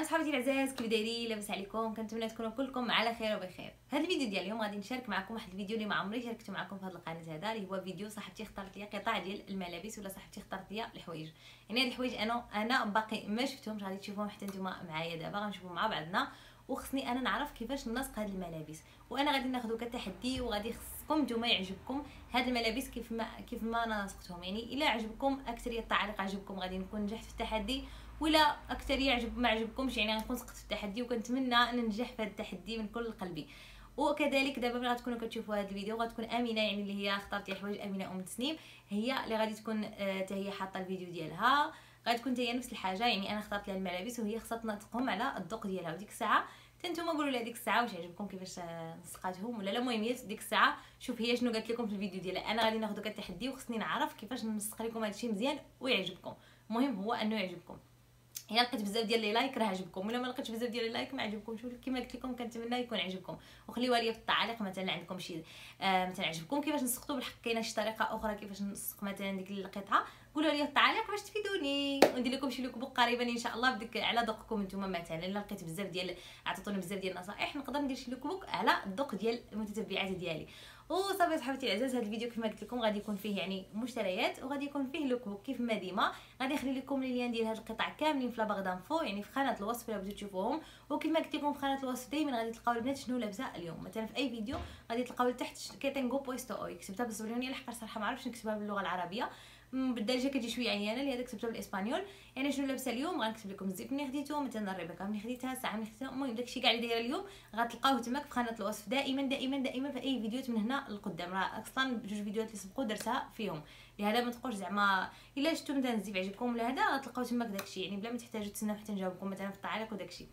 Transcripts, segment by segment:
سلام صحابتي العزاز، كيف دايرين؟ لاباس عليكم؟ كنتمنى تكونوا كلكم على خير وبخير. هذا الفيديو ديال اليوم غادي نشارك معكم واحد الفيديو اللي ما عمري شاركت معكم في هذه القناه هذا، اللي هو فيديو صاحبتي اختارت لي قطع ديال الملابس ولا صاحبتي اختارت لي الحوايج. يعني هاد الحوايج انا باقي ما شفتهمش، غادي تشوفوهم حتى نتوما معايا دابا، غنشوفوا مع بعضنا وخصني انا نعرف كيفاش ننسق هاد الملابس. وانا غادي ناخذو كتحدي وغادي خصكم نتوما يعجبكم هاد الملابس كيف ما نسقتهم. يعني الا عجبكم اكثريه التعليق عجبكم غادي نكون نجحت في التحدي، ولا اكثر ما عجبكمش يعني غنكون سقطت في التحدي. وكنتمنى ننجح في هذا التحدي من كل قلبي. وكذلك دابا ملي غتكونوا كتشوفوا هذا الفيديو غتكون امينه، يعني اللي هي اختارت لي حوايج امينه ام تسنيم، هي اللي غادي تكون حتى هي حاطه الفيديو ديالها، غادي تكون حتى هي نفس الحاجه. يعني انا اختارت لها الملابس وهي خصها تنطقهم على الذوق ديالها. وديك الساعه نتوما قولوا لي ديك الساعه واش عجبكم كيفاش نسقاتهم ولا لا. المهم ديك الساعه شوف هي شنو قالت لكم في الفيديو ديالها. انا غادي ناخذ كالتحدي وخصني نعرف كيفاش نسق لكم هادشي مزيان ويعجبكم. المهم هو انه يعجبكم. الا لقيت بزاف ديال لي لايك راه عجبكم، ولا ما لقيتش بزاف ديال لي لايك ما عجبكمش. كما قلت لكم كنتمنى يكون عجبكم، وخليوها لي في التعاليق مثلا عندكم شي مثلا عجبكم كيفاش نسقطوا بالحق. كاينه شي طريقه اخرى كيفاش نسق مثلا ديك القطعه، قولوا لي في التعاليق باش تفيدوني وندير لكم شي لوك قريبا ان شاء الله بديك على ذوقكم نتوما. مثلا الا لقيت بزاف ديال عطيتوني بزاف ديال النصائح نقدر ندير شي لوك على الذوق ديال المتتبعات ديالي. وصافي صحباتي العزاز، هذا الفيديو كما قلت لكم غادي يكون فيه يعني مشتريات وغادي يكون فيه لوك بوك كيف ما ديما. غادي نخلي لكم ليان ديال هاد القطع كاملين في لاباغ دانفو، يعني في خانه الوصف الا بغيتو تشوفوهم. وكما قلت لكم في خانه الوصف دائما غادي تلقاو البنات شنو لابسه اليوم. مثلا في اي فيديو غادي تلقاو لتحت كيتنغو بويستو اوي، كتبتها بالصبريونيه لحقاش صراحه ما عرفتش نكتبها باللغه العربيه، بالدارجه كتجي شويه عيانه اللي هذاك كتبتها بالاسبانيول. يعني شنو لابسه اليوم غنكتب لكم الزيب مني خديته، مثلا الريبيكا مني خديتها، الساعه مني خديتها. المهم داكشي كاع اللي دايره اليوم غتلقاوه تماك في خانه الوصف دائما دائما دائما في اي فيديوهات من هنا للقدام. راه اصلا جوج فيديوهات اللي سبقوا درتها فيهم، لهذا ما تبقوش زعما الا شفتوا مثلا الزيب عجبكم ولا هذا غتلقاو تماك داكشي، يعني بلا ما تحتاجوا تسناو حتى نجاوبكم مثلا في التعليق وداكشي.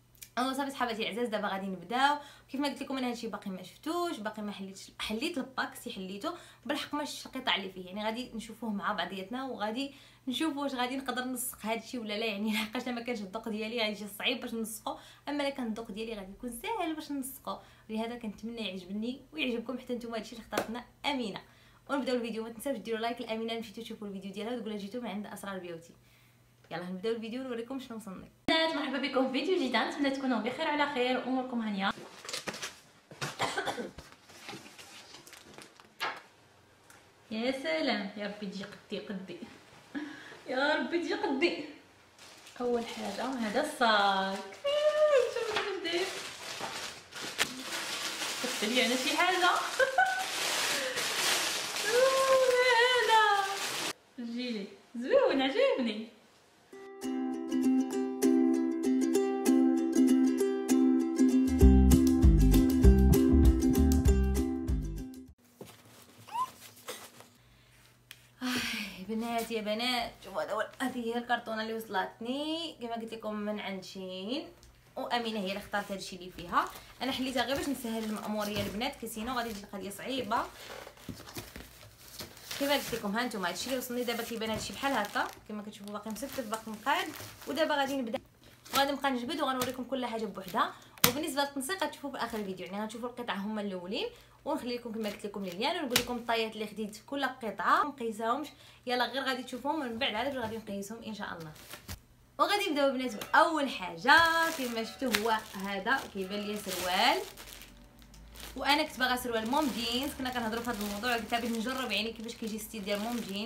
صافي صحاباتي العزاز، دابا غادي نبداو. كيف ما قلت لكم انا هادشي باقي ما شفتوش، باقي ما حليت الباكسي حليته بالحق ما شفتش القطع اللي فيه. يعني غادي نشوفوه مع بعضياتنا وغادي نشوفوا واش غادي نقدر نسق هادشي ولا لا. يعني لحقاش ما كانش الذوق ديالي غادي يجي صعيب باش نسقو، اما الا كان الذوق ديالي غادي يكون ساهل باش نسقو. ولهذا كنتمنى يعجبني ويعجبكم حتى نتوما هادشي اللي اختارتنا امينه. ونبداو الفيديو. ما تنساوش ديروا لايك لامينه اللي مشيتو تشوفوا الفيديو ديالها وتقولوا جيتو من عند اسرار بيوتي. يلا نبداو الفيديو ونوريكم شنو وصلنا. بنات مرحبا بكم في فيديو جديد، نتمنى تكونوا بخير على خير واموركم هانيه. يا سلام، يا ربي تجي قدي يا ربي تجي قدي. اول حاجه هذا الصاك، شوفوا كيف داير كتب لي انا شي حاجه. هذا الجيلي زوين عجبني. بنات يا بنات شوفوا هذه هي الكرتونه اللي وصلتني كما قلت لكم من عند شين، وامينه هي اللي اختارت هادشي اللي فيها. انا حليتها غير باش نسهل الماموريه البنات، كيسينو غادي تجي القضيه صعيبه. كما قلت لكم ها نتوما هادشي اللي وصلني دابا كيبان هادشي بحال هكا كما كتشوفوا باقي مستف باقي مقاد. ودابا غادي نبدا وغادي نبقى نجبد وغنوريكم كل حاجه بوحدها. وبالنسبه للتنسيق غتشوفوا في اخر الفيديو، يعني غتشوفوا القطع هما الاولين ونخلي لكم كما قلت لكم ليان ونقول لكم الطايات اللي خديت في كل قطعه ما نقيساهمش. يلا غير غادي تشوفوهم ومن بعد عاد غادي نقيسهم ان شاء الله. وغادي نبداو البنات باول حاجه كما شفتوا هو هذا كيبان ليا سروال، وانا كنت باغا سروال موم جينز. كنا كنهضروا في هذا الموضوع قلت بغيت نجرب يعني كيفاش كيجي ستيل ديال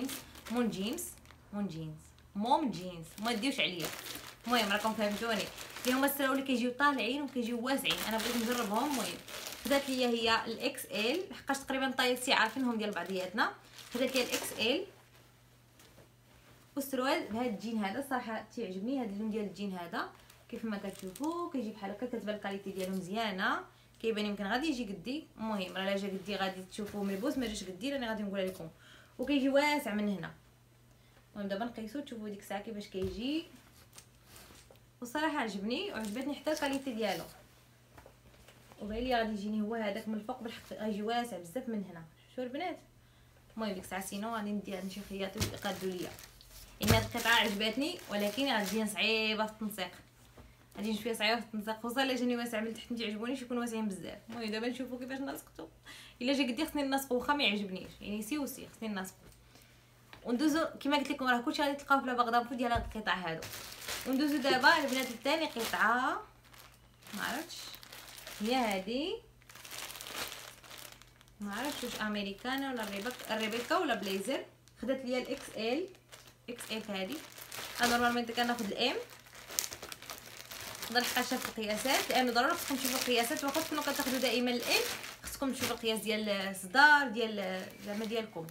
موم جينز ما ديوش عليا. المهم راكم فهمتوني، اللي هما السراول اللي كيجيو طالعين وكيجيو واسعين. انا بغيت نجربهم. المهم خدات ليا هي الاكس ال، حقاش تقريبا طايتي عارفينهم ديال بعضياتنا. خدات ليا الاكس ال والسروال بهذا الجين هذا. صراحه تيعجبني هذا اللون ديال الجين هذا. كيف ما كتشوفوا كيجي بحال هكا، كتبان الكاليتي ديالو مزيانه، كيبان يمكن غادي يجي قدي. المهم راه لا جا قدي غادي تشوفوه ملبوس، ما جاش قدي راني غادي نقولها لكم. وكيجي واسع من هنا. المهم دابا نقيسو تشوفوا ديك الساعه كيفاش كيجي. والصراحه عجبني وعجبتني حتى الكاليتي ديالو. وباين لي غادي يجيني هو هذاك من الفوق بالحق غيجي واسع بزاف من هنا. شوفوا البنات. المهم ديك الساعه سينو غادي ندي هاد شي خياطي يقادوا ليا. يعني هاد القطعه عجباتني ولكن غتجي صعيبه في التنسيق، غادي شويه صعيبه في التنسيق، خصوصا الا جاني واسع من التحت. ما تعجبونيش يكونوا واسعين بزاف. المهم دابا نشوفوا كيفاش نسقطو. الا جا قدي خصني نسقو واخا ما يعجبنيش، يعني سي خصني نسقو. وندوزو كما قلت لكم راه كلشي غادي تلقاوه في لا باغ ديال هاد القطع هادو. وندوزو دابا البنات الثاني قطعه ما عرفتش هي هادي، ما عرفتش واش امريكانا ولا الريبيكا ولا بليزر. خدات ليا الاكس ال هادي. انا نورمالمون كناخذ الام، نقدر حقا شاف القياسات الام ضروري خصكم تشوفوا القياسات، واخا تكونوا كتاخذوا دائما الام خصكم تشوفوا القياس ديال الصدار ديال زعما ديالكم.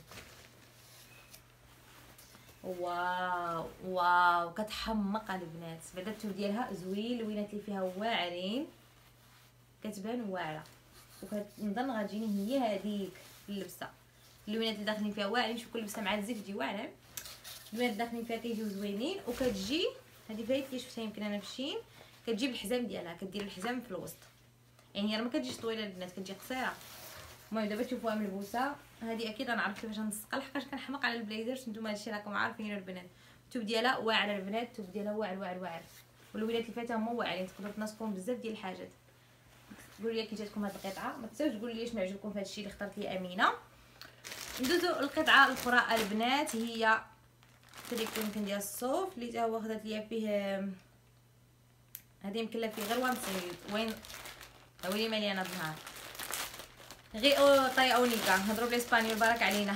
واو كتحمق البنات بعدا التور ديالها زوين، اللوينات اللي فيها واعرين كتبان واعره، وكنظن غتجيني هي هذيك اللبسه. اللوينات اللي داخلين فيها واعرين، شوف كل لبسه مع الزيت تجي واعره، اللوينات داخلين فيها كيجيو زوينين. وكتجي هذه فايت اللي شفتها يمكن انا في الشين، كتجي بالحزام ديالها، كدير الحزام في الوسط، يعني راه ما كتجيش طويله البنات كتجي قصيره. المهم دابا تشوفوها ملبوسه، هذه اكيد انا عرفت كيفاش نسقها لحقاش كنحماق على البليزرز، نتوما هادشي راكم عارفين البنات. التوب ديالها واعر البنات، التوب ديالها واعر، والوليدات اللي فاتها هما واعرين، تقدروا تناسقوهم بزاف ديال الحاجات. قولوا لي كي جاتكم هاد القطعه، ما تنساوش تقولوا لي شنو عجبكم في هاد الشيء اللي اخترت لي امينه. ندوزو القطعه الاخرى البنات، هي تريكو يمكن ديال الصوف اللي تا هو خدات ليا فيه، هذه يمكن لا فيه غير وان سيد وين ويلي مليانه بنهار غي او طاي اونيكا، نهضروا بالاسبانيول بارك علينا.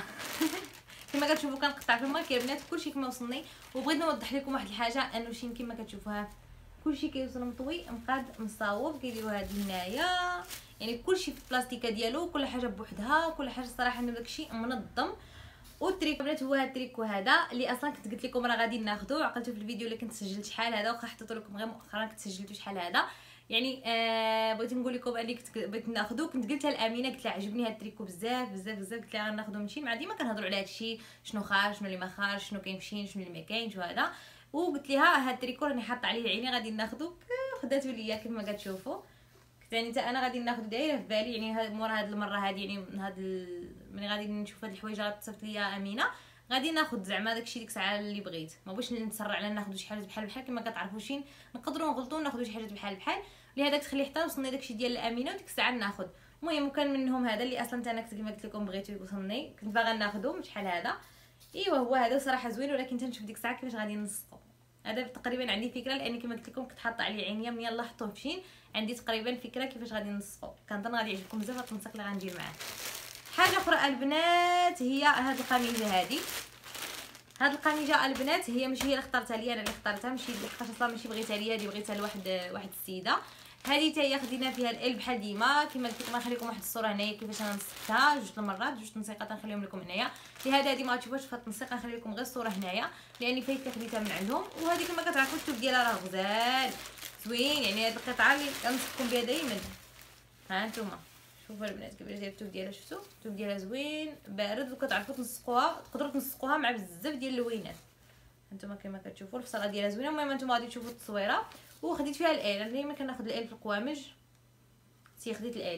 كما كتشوفوا كنقطع في المارك يا بنات كلشي كما وصلني. وبغيت نوضح لكم واحد الحاجه، انه شي كما كتشوفوها كلشي كيوصل مطوي مقاد مصاوب، كيديروا هذه هنايا، يعني كلشي في البلاستيكه ديالو، كل حاجه بوحدها، كل حاجه الصراحه انه داكشي منظم. والتريك بنات هو هاد التريكو هذا اللي اصلا كنت قلت لكم راه غادي ناخذو، عقلتو في الفيديو اللي كنت سجلت شحال هذا، واخا حطيت لكم غير مؤخرا كنت سجلتو شحال هذا، يعني بغيت نقول لكم اني كنت بغيت ناخذو. كنت قلتها لامينه قلت لها عجبني هاد التريكو بزاف، قلت لها غناخذو من شين، مع ديما كنهضروا على هاد الشيء شنو خارج شنو اللي ما خارج، شنو كاين في شين شنو اللي ما كاينش وهذا. وقلت لها هاد التريكو راني حاطه عليه عيني غادي ناخذو، خداتو ليا كما كتشوفوا. كنت يعني حتى انا غادي ناخذ دايره في بالي، يعني مورا هاد المره هادي، يعني ملي غادي نشوف هاد الحوايج غتصيفط ليا امينه غادي ناخذ زعما داكشي ديك الساعه اللي بغيت، ما بغيتش نتسرع على ناخذ شي حاجه بحال كما كتعرفوا شي نقدروا نغلطوا ناخذ شي حاجه بحال لهذا تخلي حتى وصلني داكشي ديال الامينه وديك الساعه ناخذ. المهم كان منهم هذا اللي اصلا انا كنت كما قلت لكم بغيتو يوصلني، كنت باغا ناخذو شحال هذا. ايوا هو هذا صراحه زوين، ولكن تنشوف ديك الساعه كيفاش غادي نسقو. هذا تقريبا عندي فكره، لاني كما قلت لكم كنت حاطه عليه عينيا من يلا حطوه في شين، عندي تقريبا فكره كيفاش غادي نسقو. كنظن غادي يعجبكم بزاف التنسيق اللي غندير معاه. حاجه اخرى البنات هي هاد القميجه هذه. هاد القميجه البنات هي ماشي هي اللي اخترتها لي، انا اللي اخترتها، ماشي لحقاش اصلا ماشي بغيتها ليا، هذه بغيتها لواحد السيده. هذه حتى هي خدينا فيها ال بحال ديما، كما قلت لكم غنخليكم واحد الصوره هنايا كيفاش انا نسقتها جوج المرات، جوج تنسيقات غنخليهم لكم هنايا. لهذا هذه ما تشوفوش في التنسيق، غنخلي لكم غير الصوره هنايا لاني فايت خديتها من عندهم. وهذه كما كتعرفوا التوب ديالها راه غزال زوين، يعني هذه القطعه اللي كنصحكم بها دائما. ها نتوما شوفوا البنات كيفاش داير التوب ديالها، شفتوا التوب ديالها زوين بارد، وكتعرفوا تنسقوها، تقدروا تنسقوها مع بزاف ديال اللوينات. هانتوما كما كتشوفوا الفصله ديالها زوينه. المهم نتوما غادي تشوفوا التصويره. وخديت فيها الال، انا ديما كناخذ الال في القوامج، خديت الال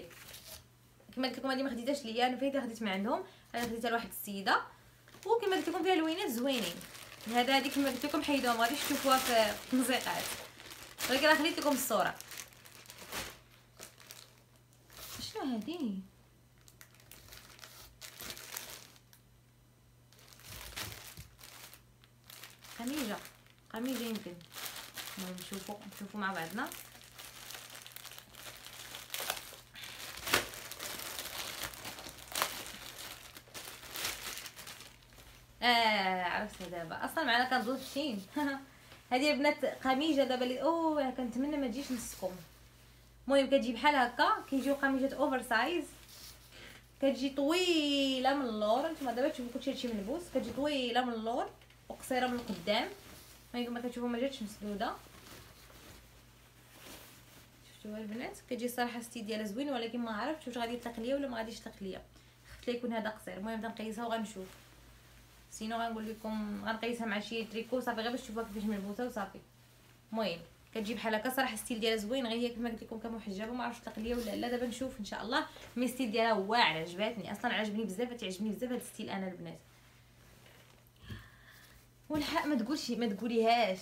كما قلت لكم هذه ما خديتهاش ليا، انا فايته خديت من عندهم، انا خديتها لواحد السيده. وكما قلت لكم فيها لوينات زوينين. هذه كما قلت لكم حيدوها ما غاديش تشوفوها في التنسيقات، ولكن خليت لكم الصوره. شنو هذه؟ قميجه يمكن. المهم نشوفوا مع بعضنا. عرفتها دابا، اصلا معنا كنظن في شين. هذه البنات قميجه دابا اللي كنتمنى ما تجيش نصكم. المهم كتجي بحال هكا، كيجيو قميجات اوفر سايز، كتجي طويله من اللور. نتوما دابا تشوفوا كلشي هادشي ملبوس، كتجي طويله من اللور وقصيره من القدام. كما كتشوفوا ما جاتش مسدوده، شفتوها البنات. كتجي صراحه ستيل ديالها زوين، ولكن ما عرفتش واش غادي يطلق ليا ولا ما غاديش يطلق ليا، خفت لا يكون هذا قصير. المهم غنقيسها وغنشوف، سينو غنقول لكم غنقيسها مع شي تريكو صافي غير باش تشوفوها كيفاش ملبوسه وصافي. المهم كتجي بحال هكا، صراحه الستيل ديالها زوين، غير هي كما قلت لكم كمحجبه ما عرفتش تطلق ليا ولا لا، دابا نشوف ان شاء الله. مي الستيل ديالها واعر، عجباتني اصلا، عجبني بزاف، تعجبني بزاف هذا الستيل انا البنات. والحق ما تقوليهاش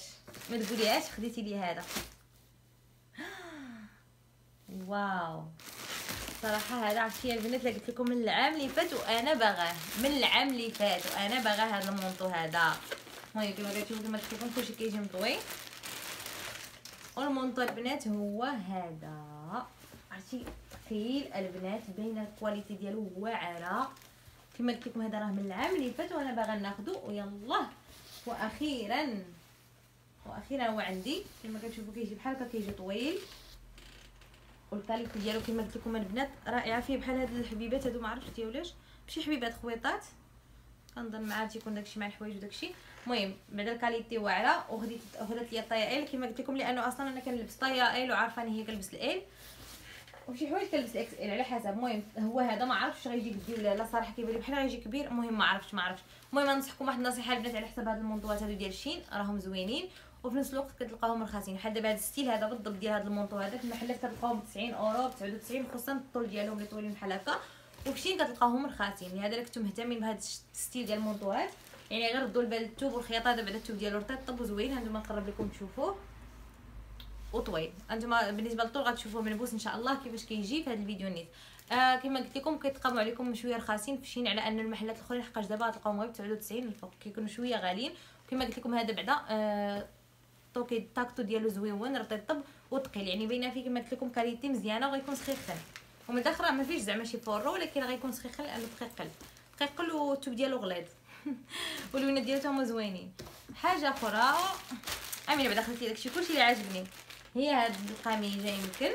خديتي لي هذا. واو صراحه هذا عرفتي يا البنات اللي قلت لكم من العام اللي فات وانا باغاه، من العام اللي فات وانا باغاه هذا المونطو هذا. المهم كما كتشوفوا كما قلت لكم كلشي كيجي مضوي، والمونطو البنات هو هذا عرفتي ثقيل البنات، باينه الكواليتي ديالو واعره. كما قلت لكم هذا راه من العام اللي فات وانا باغا ناخذو، ويلا واخيرا هو عندي. كما كتشوفوا كيجي بحال هكا، كيجي طويل، والكاليتي ديالو كما قلت لكم البنات رائعه. فيه بحال هاد الحبيبات هادو، ما عرفتش شتي ولاش ماشي حبيبات، خويطات كنظن معاه تيكون داكشي مع الحوايج وداكشي. المهم بعدا الكاليتي واعره. وخدت ليا الطايه ال كما قلت لكم، لانه اصلا انا كنلبس طايه ال وعارفاني هي كنلبس ال، وشي حوايج كنلبس اكس ال على حسب. المهم هو هذا ما عرفتش غيجي قدي ولا لا، صراحه كيبان لي بحال غيجي كبير. المهم ما عرفتش. المهم ننصحكم واحد النصيحه البنات على حسب هاد المونطوات هادو ديال الشين، راهم زوينين وفي نفس الوقت كتلقاوهم رخاصين. بحال دابا هاد الستيل هذا بالضبط ديال هاد المونطو هذا في المحلات كتلقاوهم ب 90 اورو ب 99، خصوصا الطول ديالهم اللي طويلين بحال هكا، وفي الشين كتلقاوهم رخاصين. لهذا الا كنتم مهتمين بهاد الستيل ديال المونطوات يعني غير ردوا البال الثوب والخياطه. هذا بعدا الثوب ديالو رطيب وزوين، هانتوما نقرب لكم تشوفوه، وطويل. انتما بالنسبه للطول غتشوفوه منبوس ان شاء الله كيفاش كيجي في هذا الفيديو نيت. كما قلت لكم كيتقاموا عليكم شويه رخاصين في الشين، على ان المحلات الاخرين حقاش دابا غتلقاوهم غير ب 99 الفوق، كيكونوا شويه غاليين. وكما قلت لكم هذا بعدا طوكي الطاكتو ديالو زويون رطيب وثقيل، يعني باينه فيه كما قلت لكم كاليتي مزيانه، وغيكون سخيخن. ومن الداخل راه ما فيش زعما شي فورو، ولكن غيكون سخيخن لانه دقيق والثوب ديالو غليظ واللوينات ديالو هما زوينين. حاجه اخرى امينه بعدا خديت داكشي كلشي اللي عاجبني، هي هاد القميجه. يمكن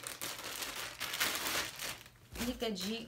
هي كتجي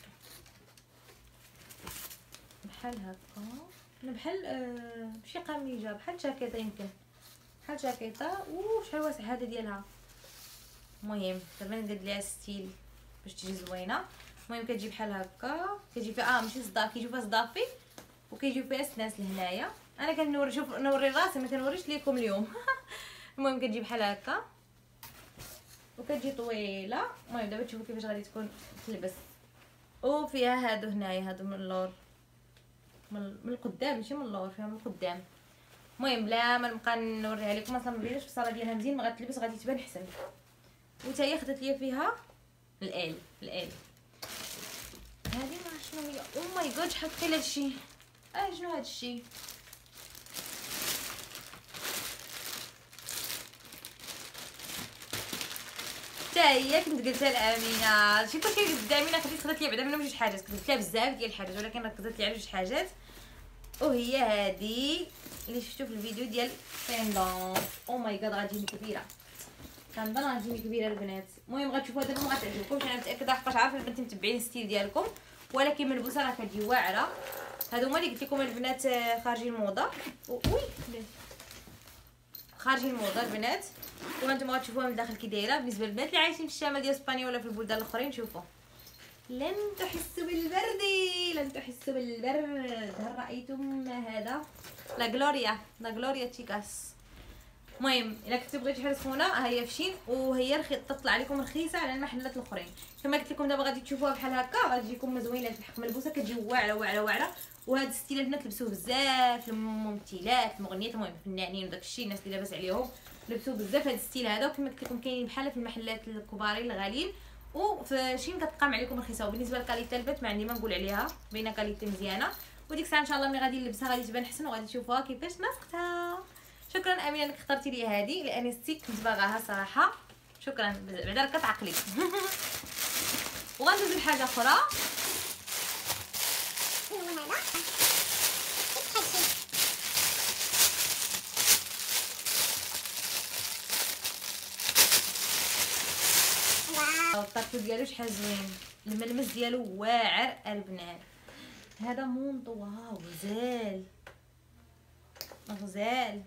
بحال هكا، بحال ماشي قميجه، بحال جاكيطه، يمكن بحال جاكيطه. وشحال واسع هذا ديالها. المهم دابا ندير ليها ستيل باش تجي زوينه. المهم كتجي بحال هكا، كتجي فيها ماشي صداع، كيجيو فيها صدافي وكيجيو فيها سناس لهنايا. انا كنوري، شوف نوري راسي ما كنوريش ليكم اليوم. المهم كتجي بحال هكا وكتجي طويله. المهم دابا تشوفوا كيفاش غادي تكون تلبس. وفيها هادو هنايا، هادو من اللور، من القدام ماشي من اللور، فيها من القدام. المهم بلا ما نبقى نوريها لكم، اصلا ما بيناش في الصاله ديالها مزيان، ما غتلبس غادي تبان حسن. وتا هي خدت ليا فيها الال هذه ما شنو هي. او ماي جاد شحال ثقيل هادشي. شنو هادشي؟ حتى هي كنت قلتها لامينه، شي كنت قلت لامينه خدت لي بعدا منهم جوج حاجات، كنت قلت لها بزاف ديال الحاجات ولكن ركزت لي على جوج حاجات. وهي هذه اللي شفتو في الفيديو ديال بيندون. او ماي جاد غتجيني كبيره، كنظن غتجيني كبيره البنات. المهم غتشوفوها دابا ما غتعجبكمش، انا متاكده حقاش عارفه البنات متبعين الستيل ديالكم، ولكن ملبوسه راه كتجي واعره. هادو هما اللي قلت لكم البنات خارجين الموضه. وي خارجين الموضه البنات، وانتم غتشوفوها من الداخل كي دايره. بالنسبه للبنات اللي عايشين في الشمال ديال اسبانيا ولا في البلدان الاخرين، شوفوا لن تحسوا بالبرد، لن تحسوا بالبرد. هل رايتم هذا؟ لا غلوريا تشيكاس. المهم الا كنتو بغيتو حاجه سخونه ها هي فشين، وهي تطلع لكم رخيصه على المحلات الاخرين. كما قلت لكم دابا غادي تشوفوها بحال هكا، غادي تجيكم زوينه الحق ملبوسه، كتجي واعره. وهذا الستيل البنات لبسوه بزاف الممثلات المغنيات، المهم الفنانين وداك الشيء، الناس اللي لاباس عليهم لبسوه بزاف هذا الستيل هذا. وكما قلت لكم كاينين بحال في المحلات الكبارين الغاليين، وفي شين كتقام عليكم رخيصه. وبالنسبه للكاليتي البنات ما عندي ما نقول عليها، باينه كاليتي مزيانه. وديك الساعه ان شاء الله ملي غادي نلبسها غادي تبان حسن، وغادي تشوفوها كيفاش نسختها. شكرا امينه انك اخترتي لي هذه، لاني ستيك كنت باغاها صراحه. شكرا بعدا ركبت عقلي. وغندوز لحاجه اخرى. الطرف ديالو شحال زوين، الملمس ديالو واعر البنات. هذا مونطو واو غزال.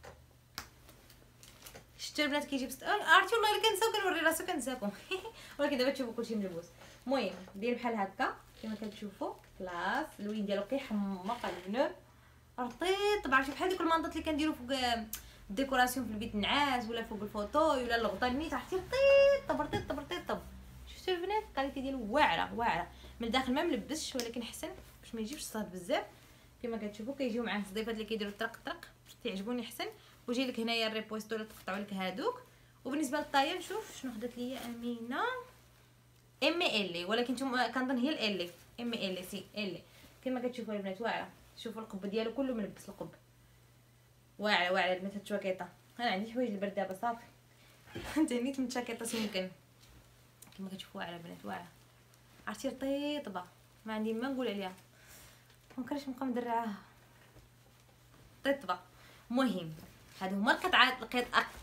شفتوا البنات كيجي عرفتي والله الا كنساو كنوري راسو كنساكم. ولكن دابا تشوفوا كلشي ملبوس. المهم دير بحال هكا كما كتشوفوا كلاس. اللوين ديالو كيحمق البنات، رطيب. عرفتي بحال ديك المنطات اللي كنديروا فوق الديكوراسيون في البيت النعاس ولا فوق الفوطوي ولا الغطانيت، عرفتي رطيب. شفتوا البنات الكاليتي ديالو واعره من الداخل، ما ملبسش ولكن حسن باش ما يجيبش صاد بزاف. كما كتشوفوا كيجيو معاه الصديفات اللي كيديروا الطرق تيعجبوني حسن. وجاي لك هنايا الريبوستو اللي تقطعوا لك هادوك. وبالنسبه للطايه نشوف شنو خدات ليا امينه. ام ال، ولكن نتوما كنظن هي ال ام ال سي ال كما كتشوفوا البنات. واعره، شوفوا القب ديالو كله ملبس القب، واعره واعره البنات. هاد الشواكيطه انا عندي حوايج البرد دابا صافي انت نيت من الشاكيطه يمكن كما كتشوفوا. واعره البنات واعره، عرفتي رطيطبه ما عندي ما نقول عليها، مكرهتش نبقى مدرعاها رطيطبه. المهم هادو هما القطعات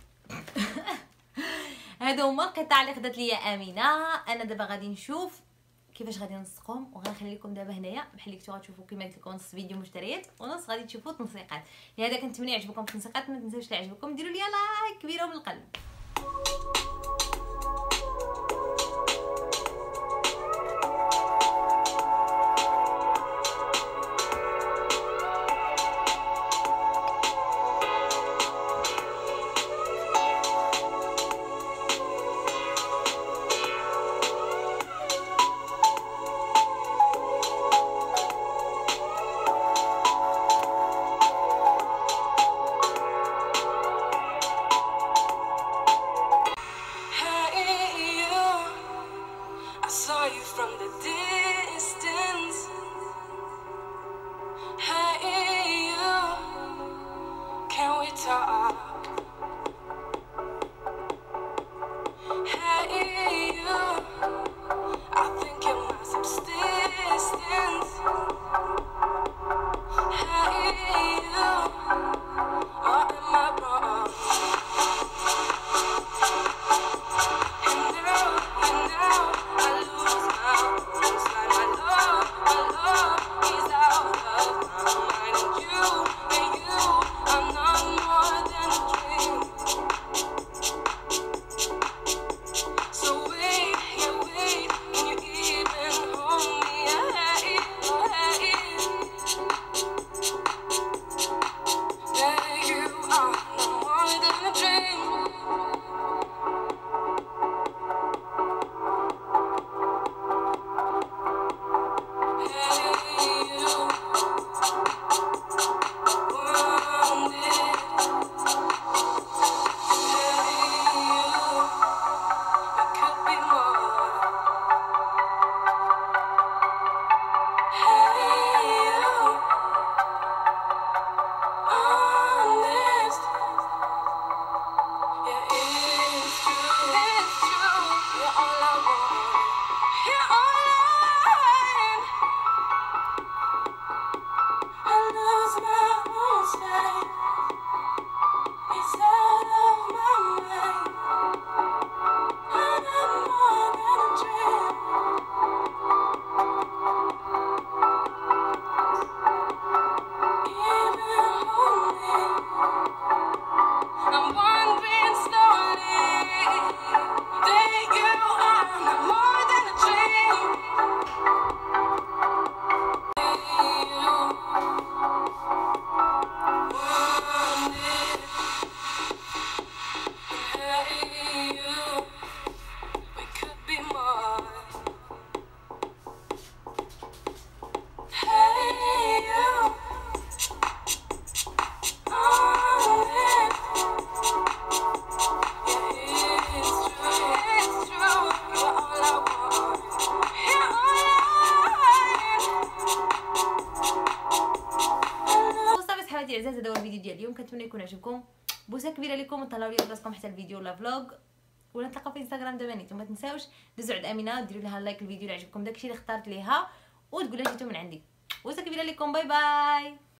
هادو هما القطع اللي خدات ليا امينه. انا دابا غادي نشوف كيفاش غادي نسقهم، وغنخلي لكم دابا هنايا بحال اللي كنتو غتشوفوا كما قلت لكم نص فيديو مشتريات ونص غادي تشوفوا تنسيقات. لهذا كنتمنى يعجبكم التنسيقات، ما تنساوش اللي عجبكم ديروا لي لايك كبيره من القلب. From the distance, hey you, can we talk? Hey you, I think you're my subsistence. Hey you, or am I wrong? And now I lose my words, like my love is out of my mind. And you are not more than a dream. So wait, can you even hold me? That you are not more than a dream. I'm wondering slowly that you are not more than a dream. Hey you, we could be more. Hey you, وصافي صحباتي العزاز، هذا هو الفيديو ديال اليوم. كنتمنى يكون عجبكم. بوسه كبيره لكم، وتهلاو لي براسكم حتى الفيديو ولا فلوغ ولا نتلاقاو في انستغرام دابا نيت. وما تنساوش دوزوا عند امينه وديروا لها لايك الفيديو اللي عجبكم داكشي اللي اختارت ليها، وتقولوا جيتو من عندي. بوسه كبيره لكم، باي باي.